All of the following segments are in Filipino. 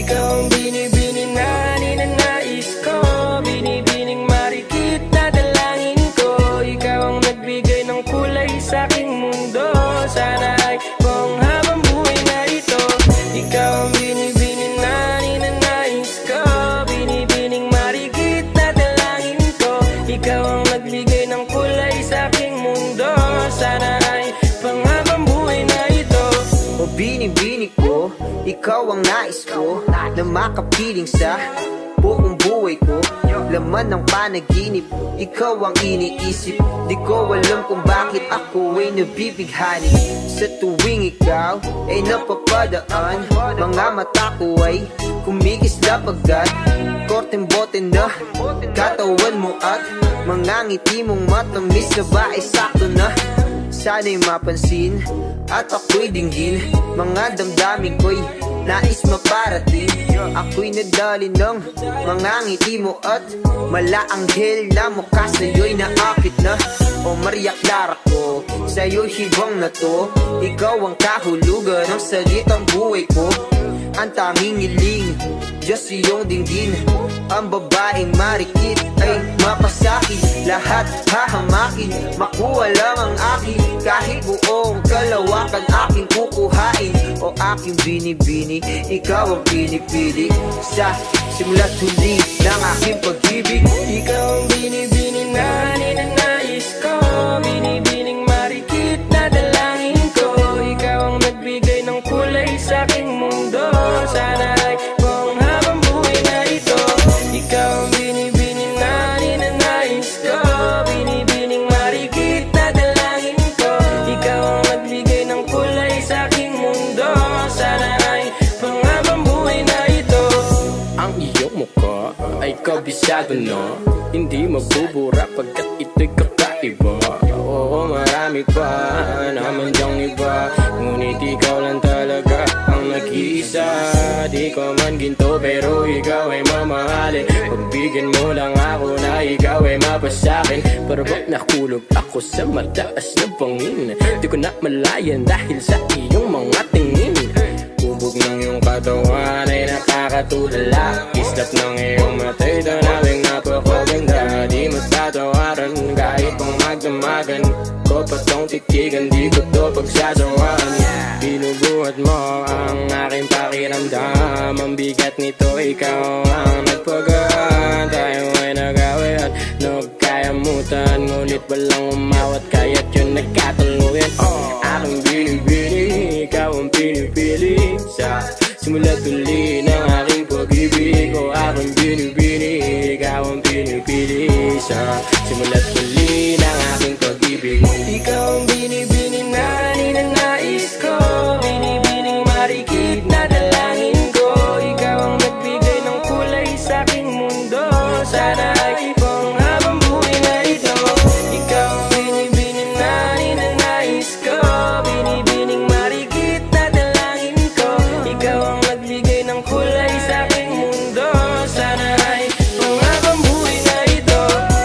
Ikaw ang binibining na ninanais ko, binibining marikit na dalangin ko. Ikaw ang nagbigay ng kulay sa aking mundo. Sana ay kung habang buhay na ito. Ikaw ang binibining na ninanais ko, binibining marikit na dalangin ko. Ikaw ang nagbigay ng kulay sa aking mundo. Sana ay pang habang buhay na ito. O binibining ko, ikaw ang nais ko na makapiling sa buong buhay ko. Laman ng panaginip, ikaw ang iniisip. Di ko alam kung bakit ako ay nabibighani. Sa tuwing ikaw ay napapadaan, mga mata ko ay kumikislap agad. Korteng bote na katawan mo at mga ngiti mong matamis na ba ay sakto na. Sana'y mapansin at ako'y dinggin, mga damdamin ko'y nais maparating. Ako'y nadali ng mga ngiti mo at malaanghel na mukha sa'yo'y naakit na. O Maria Clara ko, sa'yo'y hibang na to. Ikaw ang kahulugan ng salitang buhay ko. Ang tanging hiling, Diyos iyong dinggin. Ang babaeng marikit ay mapasakit. Lahat hahamakin, makuha lang ang akin. Kahit buong kalawakan aking kukuhain. O aking binibini, ikaw ang pinipili. Sa simula't huli ng aking pag-ibig. Ikaw ang binibining na ninanais ko, binibining marikit na dalangin ko. Ikaw ang nagbigay ng kulay sa aking mundo. Sana ay kung habang buhay na ito. Ikaw ang binibining na ninanais ko, binibining marikit na dalangin ko. Ikaw ang nagbigay ng kulay sa aking mundo. Sana ay kung habang buhay na ito. Ang iyong mukha ay kabisado na, hindi mabubura pagkat ito'y kakaiba. Oo, marami pa naman dyang iba, ngunit ikaw lang talaga ang nag-iisa. Di ko man ginto pero ikaw ay mamahalin. Pagbigyan mo lang ako na ikaw ay mapasakin. Pero ba't nakulog ako sa mataas na bangin? Di ko na malayan dahil sa iyong mga tingin. Bubog ng iyong katawan ay nakakatulala. Kislap ng iyong matay, tanawing napakaganda. Di matatawaran kahit pang magdamagan ko pa tong titigan, di ko to pagsasawaan. Binubuhat mo ang aking pakiramdam. Ang bigat nito, ikaw ang nagpagaan. Tayo ay nag-away at nagkayamutan, ngunit walang umawat kaya't yun nagkatuluyan. Aking binibini, ikaw ang pinipili. Sa simula't huli ng aking pag-ibig. O aking binibini, ikaw ang pinipili. Sa simula't huli ng aking pag-ibig. Ikaw ang binibining na ninanais ko, binibining marikit na dalangin ko. Ikaw ang nagbigay ng kulay sa aking mundo. Sana ay kung habang buhay na ito. Ikaw ang binibining na ninanais ko, binibining marikit na dalangin ko. Ikaw ang nagbigay ng kulay sa aking mundo. Sana ay kung habang buhay na ito.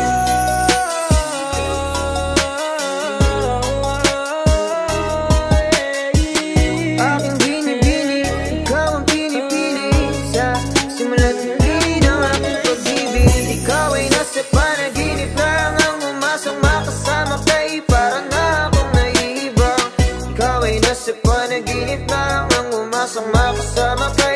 Aking binibini, ikaw ang pinipili. Sa simula't huli ng aking pag-ibig. Ikaw ay nasa panaginip lang, ang umasang makasama kay parang na akong naiibang. Ikaw ay nasa panaginip lang, ang umasang makasama kay